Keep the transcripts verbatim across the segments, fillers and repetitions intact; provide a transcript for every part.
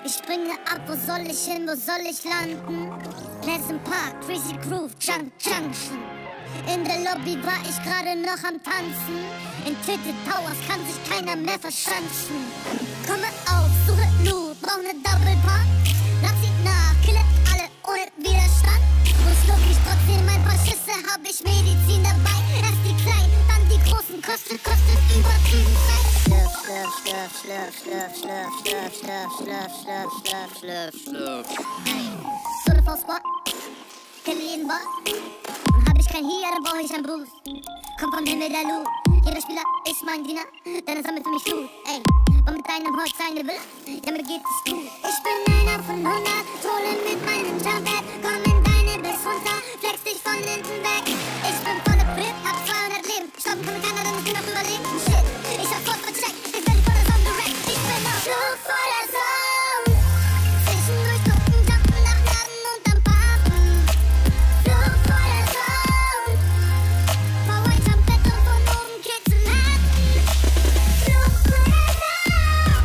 Ich springe ab, wo soll ich hin, wo soll ich landen? Pleasant Park, Crazy Groove, Junk Junction. In der Lobby war ich gerade noch am Tanzen. In Tilted Towers kann sich keiner mehr verschanzen. Komme auf, suche Loot, brauch ne Double Park. Lass sie nach, kille alle ohne Widerstand. Wo schluck ich trotzdem ein paar Schüsse, hab ich Medizin dabei. Erst die kleinen, dann die großen, kostet, kostet übertrieben Zeit. Schlürf, schlürf, schlürf, schlürf, schlürf, schlürf, schlürf, schlürf, schlürf, schlürf, schlürf, schlürf, schlürf. So ne V-Spot, kenne jeden Boss. Und hab ich kein Hier, dann brauch ich ein Bruce. Kommt vom Himmel der Loot. Jeder Spieler ist mein Diener, denn er sammelt für mich Loot. Ey, und mit deinem Holz eine Villa, ja mir geht es gut. Ich bin einer von hundert, hole mit meinem Jumphead. Komm in deine bis runter, flex dich von hinten weg. Ich bin volle Pip, hab zweihundert Leben. Stoppen kann mir keiner, denn ich bin auf Überleben. Shit, ich hab voll vercheckt, ich bin vor der Zone direkt. Ich bin auf Flug vor der Zone. Zwischendurch gucken, jumpen nach Laden und dann parken. Flug vor der Zone. Power Jumphead und von oben kitzeln Haken. Flug vor der Zone.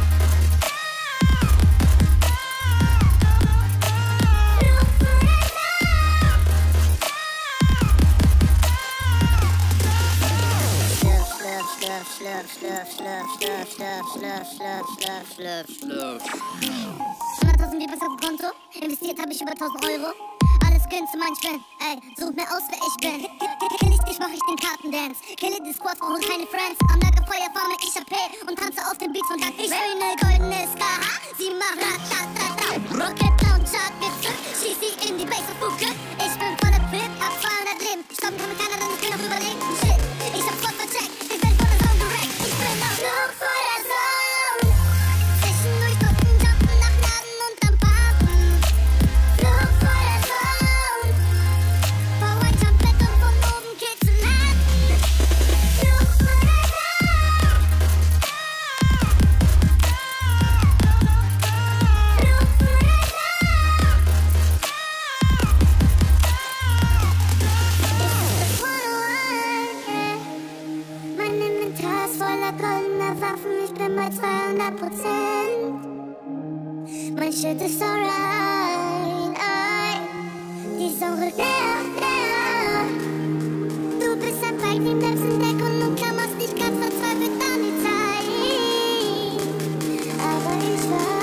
Flug vor der Schlürf, schlürf, schlürf, schlürf, schlürf, schlürf, schlürf, schlürf, schlürf, schlürf. hunderttausend Vibes auf dem Konto, investiert hab ich über tausend Euro. Alles gönnt zu mein Spin, ey, such mir aus, wer ich bin. Kill ich dich, mach ich den Kartendance. Kille die Squad, brauche keine Friends. Am Lagerfeuer fahr mit ich A P und tanze auf den Beats von Dank. Ich will ne goldene Ska, sie macht ratatata. Rocket Launcher gezückt, schieß sie in die Base auf Buke. Ich bin voller Pip, hab zweihundert Leben. Stoppen kann mir keiner, denn ich bin auf Überleben. Shit, ich hab voll vercheckt, ich bin vor der Zone direkt. Ich bin auf Flug vor der Zone. Zwischendurch gucken, jumpen nach Laden und dann parken. Flug vor der Zone. Power Jumphead und von oben kitzeln Haken. Flug vor der Zone. Flug vor der Zone. Mein Inventar ist voller goldener Waffen, ich bin bei zweihundert Prozent. Mein Shit ist alright, ey. Die Zone rückt näher, näher. Du bist ein Feigling, bleibst in Deckung und klammerst dich ganz verzweifelt an die Zeit. Aber ich weiß,